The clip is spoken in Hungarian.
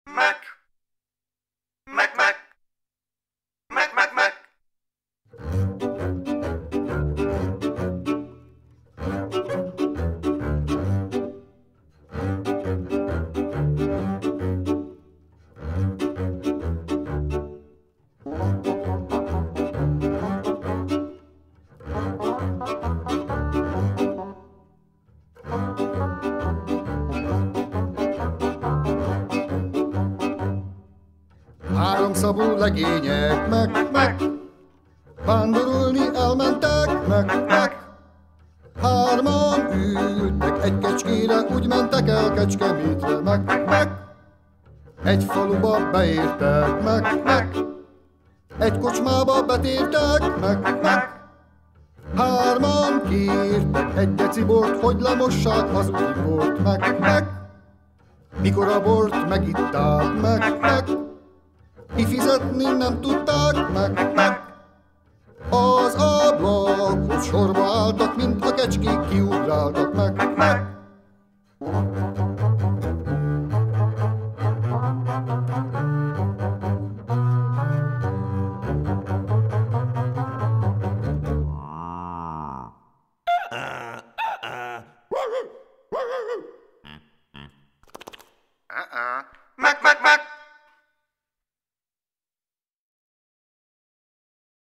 Mac, Mac, Mac, Mac, Mac, Mac. Háromszavú legények, meg, vándorolni elmentek, meg. Hárman ültek egy kecskére, úgy mentek el Kecskemétre, meg. Egy faluba beértek, meg. Egy kocsmába betértek, meg. Hárman kértek egy deci bort, hogy lemossák az új bort, meg. Mikor a bort megitták, meg. Kifizetni nem tudták, meg. Az ablakhoz sorba álltak, mint a kecskék kiugráltak, meg. Uh-uh.